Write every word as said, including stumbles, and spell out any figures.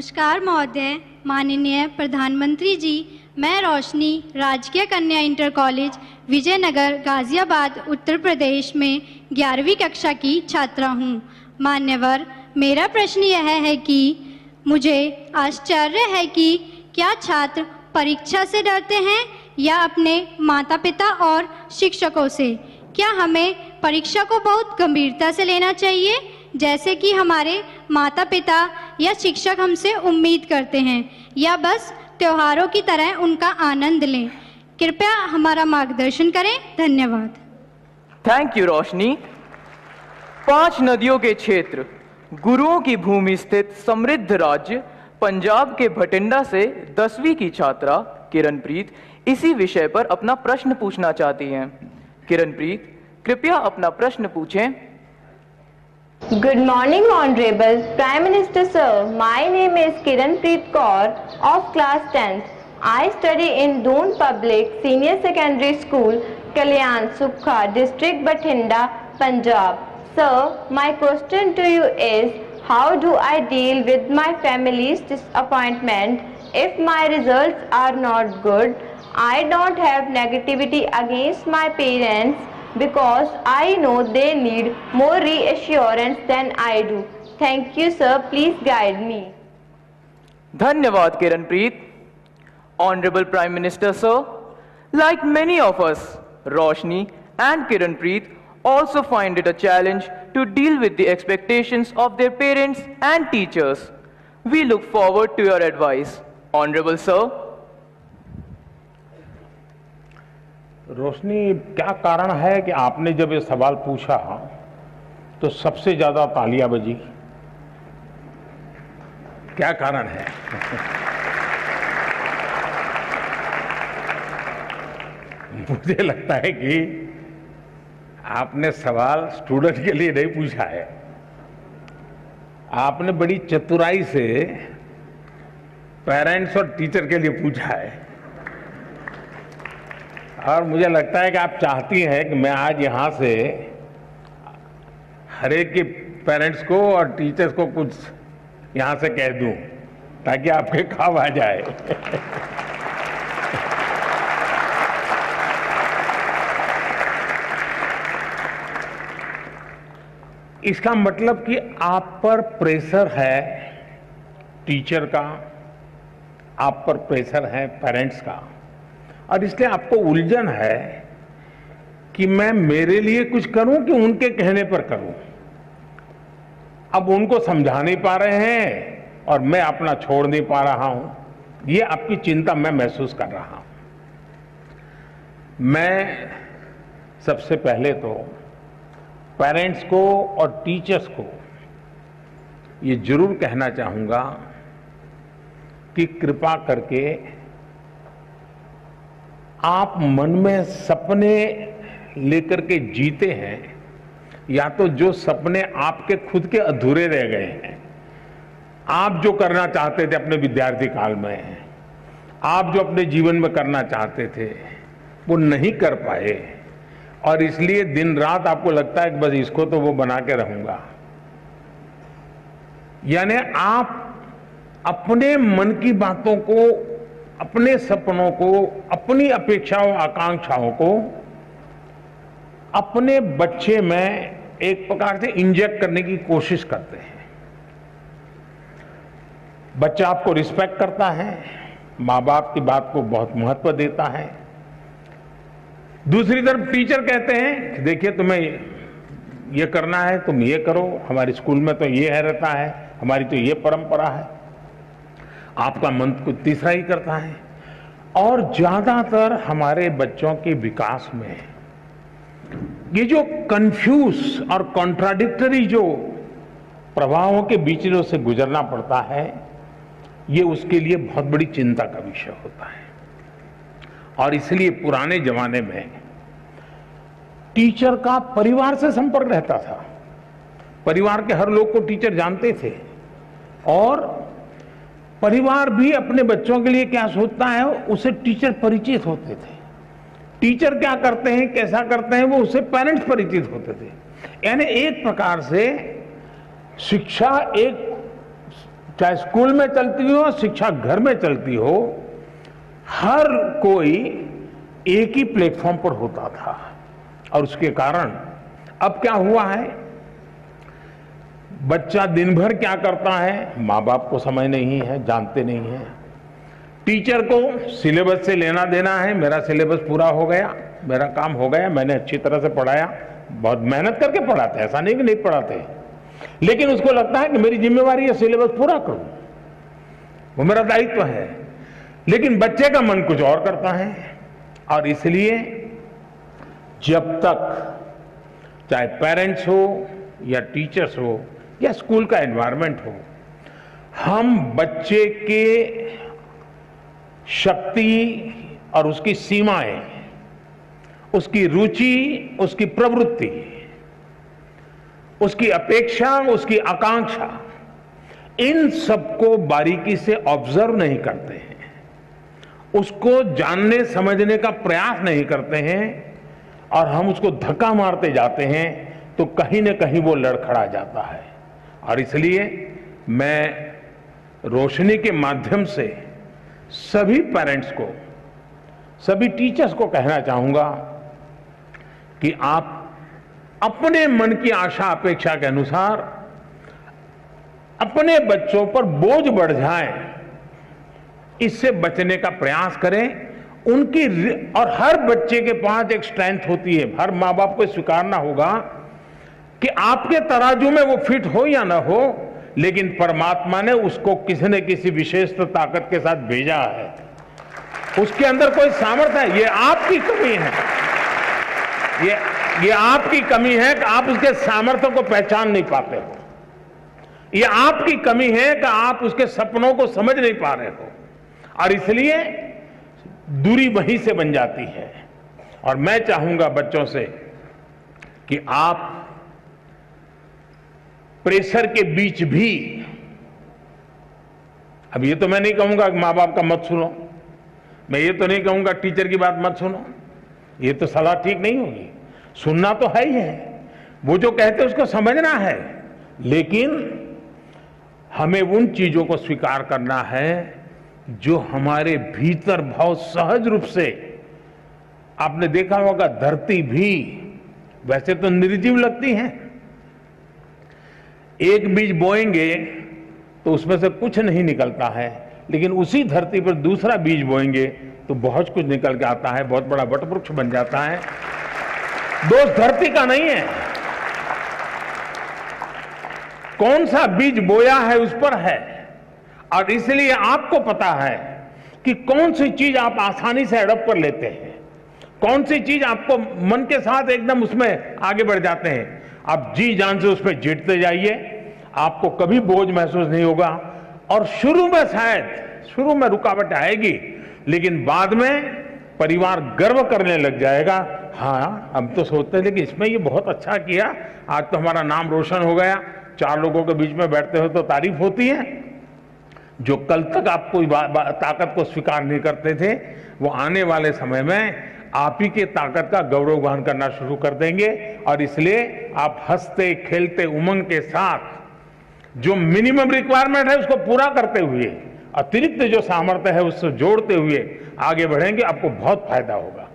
नमस्कार महोदय, माननीय प्रधानमंत्री जी, मैं रोशनी राजकीय कन्या इंटर कॉलेज विजयनगर गाजियाबाद उत्तर प्रदेश में ग्यारहवीं कक्षा की छात्रा हूँ। मान्यवर, मेरा प्रश्न यह है कि मुझे आश्चर्य है कि क्या छात्र परीक्षा से डरते हैं या अपने माता पिता और शिक्षकों से? क्या हमें परीक्षा को बहुत गंभीरता से लेना चाहिए जैसे कि हमारे माता पिता या शिक्षक हमसे उम्मीद करते हैं, या बस त्योहारों की तरह उनका आनंद लें? कृपया हमारा मार्गदर्शन करें। धन्यवाद। Thank you Roshni. पांच नदियों के क्षेत्र, गुरुओं की भूमि स्थित समृद्ध राज्य पंजाब के भटिंडा से दसवीं की छात्रा किरणप्रीत इसी विषय पर अपना प्रश्न पूछना चाहती हैं। किरणप्रीत, कृपया अपना प्रश्न पूछें। Good morning, Honorable Prime Minister Sir. My name is Kiranpreet Kaur of class tenth. I study in Doon Public Senior Secondary School, Kalyan Sukha, District Bathinda, Punjab. Sir, my question to you is, how do I deal with my family's disappointment if my results are not good? I don't have negativity against my parents because I know they need more reassurance than I do. Thank you, sir. Please guide me. धन्यवाद Kiranpreet. Honorable Prime Minister Sir, like many of us, Roshni and Kiranpreet also find it a challenge to deal with the expectations of their parents and teachers. We look forward to your advice. Honorable Sir. रोशनी, क्या कारण है कि आपने जब ये सवाल पूछा तो सबसे ज्यादा तालियां बजी? क्या कारण है? मुझे लगता है कि आपने सवाल स्टूडेंट के लिए नहीं पूछा है, आपने बड़ी चतुराई से पेरेंट्स और टीचर के लिए पूछा है। और मुझे लगता है कि आप चाहती हैं कि मैं आज यहाँ से हर एक के पेरेंट्स को और टीचर्स को कुछ यहाँ से कह दूं ताकि आपके काम आ जाए। इसका मतलब कि आप पर प्रेशर है टीचर का, आप पर प्रेशर है पेरेंट्स का, और इसलिए आपको उलझन है कि मैं मेरे लिए कुछ करूं कि उनके कहने पर करूं। अब उनको समझा नहीं पा रहे हैं और मैं अपना छोड़ नहीं पा रहा हूं। ये आपकी चिंता मैं महसूस कर रहा हूं। मैं सबसे पहले तो पेरेंट्स को और टीचर्स को ये जरूर कहना चाहूंगा कि कृपा करके आप मन में सपने लेकर के जीते हैं, या तो जो सपने आपके खुद के अधूरे रह गए हैं, आप जो करना चाहते थे अपने विद्यार्थी काल में, आप जो अपने जीवन में करना चाहते थे वो नहीं कर पाए, और इसलिए दिन रात आपको लगता है कि बस इसको तो वो बना के रहूंगा। यानी आप अपने मन की बातों को, अपने सपनों को, अपनी अपेक्षाओं आकांक्षाओं को अपने बच्चे में एक प्रकार से इंजेक्ट करने की कोशिश करते हैं। बच्चा आपको रिस्पेक्ट करता है, माँ बाप की बात को बहुत महत्व देता है। दूसरी तरफ टीचर कहते हैं देखिए तुम्हें ये करना है, तुम ये करो, हमारे स्कूल में तो ये है रहता है, हमारी तो ये परंपरा है। आपका मन कुछ तीसरा ही करता है। और ज्यादातर हमारे बच्चों के विकास में ये जो कंफ्यूज और कॉन्ट्राडिक्टरी जो प्रभावों के बीच में से गुजरना पड़ता है, ये उसके लिए बहुत बड़ी चिंता का विषय होता है। और इसलिए पुराने जमाने में टीचर का परिवार से संपर्क रहता था। परिवार के हर लोग को टीचर जानते थे, और परिवार भी अपने बच्चों के लिए क्या सोचता है उसे टीचर परिचित होते थे। टीचर क्या करते हैं, कैसा करते हैं, वो उससे पेरेंट्स परिचित होते थे। यानी एक प्रकार से शिक्षा एक चाहे स्कूल में चलती हो, शिक्षा घर में चलती हो, हर कोई एक ही प्लेटफॉर्म पर होता था। और उसके कारण अब क्या हुआ है, बच्चा दिन भर क्या करता है, माँ बाप को समझ नहीं है, जानते नहीं है। टीचर को सिलेबस से लेना देना है, मेरा सिलेबस पूरा हो गया, मेरा काम हो गया, मैंने अच्छी तरह से पढ़ाया, बहुत मेहनत करके पढ़ाते, ऐसा नहीं कि नहीं पढ़ाते, लेकिन उसको लगता है कि मेरी जिम्मेवारी है सिलेबस पूरा करूं, वो मेरा दायित्व है। लेकिन बच्चे का मन कुछ और करता है। और इसलिए जब तक चाहे पेरेंट्स हो या टीचर्स हो या स्कूल का एनवायरनमेंट हो, हम बच्चे के शक्ति और उसकी सीमाएं, उसकी रुचि, उसकी प्रवृत्ति, उसकी अपेक्षा, उसकी आकांक्षा, इन सबको बारीकी से ऑब्जर्व नहीं करते हैं, उसको जानने समझने का प्रयास नहीं करते हैं, और हम उसको धक्का मारते जाते हैं, तो कहीं न कहीं वो लड़खड़ा जाता है। और इसलिए मैं रोशनी के माध्यम से सभी पेरेंट्स को, सभी टीचर्स को कहना चाहूंगा कि आप अपने मन की आशा अपेक्षा के अनुसार अपने बच्चों पर बोझ बढ़ जाए, इससे बचने का प्रयास करें। उनकी, और हर बच्चे के पास एक स्ट्रेंथ होती है, हर माँ बाप को स्वीकारना होगा कि आपके तराजू में वो फिट हो या ना हो, लेकिन परमात्मा ने उसको किसी न किसी विशेष ताकत के साथ भेजा है, उसके अंदर कोई सामर्थ्य है। ये आपकी कमी है, ये ये आपकी कमी है कि आप उसके सामर्थ्य को पहचान नहीं पाते हो, ये आपकी कमी है कि आप उसके सपनों को समझ नहीं पा रहे हो, और इसलिए दूरी वहीं से बन जाती है। और मैं चाहूंगा बच्चों से कि आप प्रेशर के बीच भी, अब ये तो मैं नहीं कहूंगा कि माँ बाप का मत सुनो, मैं ये तो नहीं कहूंगा टीचर की बात मत सुनो, ये तो सलाह ठीक नहीं होगी, सुनना तो है ही है, वो जो कहते हैं उसको समझना है, लेकिन हमें उन चीजों को स्वीकार करना है जो हमारे भीतर बहुत सहज रूप से, आपने देखा होगा धरती भी वैसे तो निर्जीव लगती है, एक बीज बोएंगे तो उसमें से कुछ नहीं निकलता है, लेकिन उसी धरती पर दूसरा बीज बोएंगे तो बहुत कुछ निकल के आता है, बहुत बड़ा वटवृक्ष बन जाता है। दोष धरती का नहीं है, कौन सा बीज बोया है उस पर है। और इसलिए आपको पता है कि कौन सी चीज आप आसानी से अडॉप्ट कर लेते हैं, कौन सी चीज आपको मन के साथ एकदम उसमें आगे बढ़ जाते हैं। आप जी जान से उसमें जीतते जाइए, आपको कभी बोझ महसूस नहीं होगा। और शुरू में शायद शुरू में रुकावट आएगी, लेकिन बाद में परिवार गर्व करने लग जाएगा, हाँ हम तो सोचते थे कि इसमें ये बहुत अच्छा किया, आज तो हमारा नाम रोशन हो गया। चार लोगों के बीच में बैठते हो तो तारीफ होती है। जो कल तक आपको ताकत को स्वीकार नहीं करते थे, वो आने वाले समय में आप ही के ताकत का गौरवगान करना शुरू कर देंगे। और इसलिए आप हंसते खेलते उमंग के साथ जो मिनिमम रिक्वायरमेंट है उसको पूरा करते हुए, अतिरिक्त जो सामर्थ्य है उससे जोड़ते हुए आगे बढ़ेंगे, आपको बहुत फायदा होगा।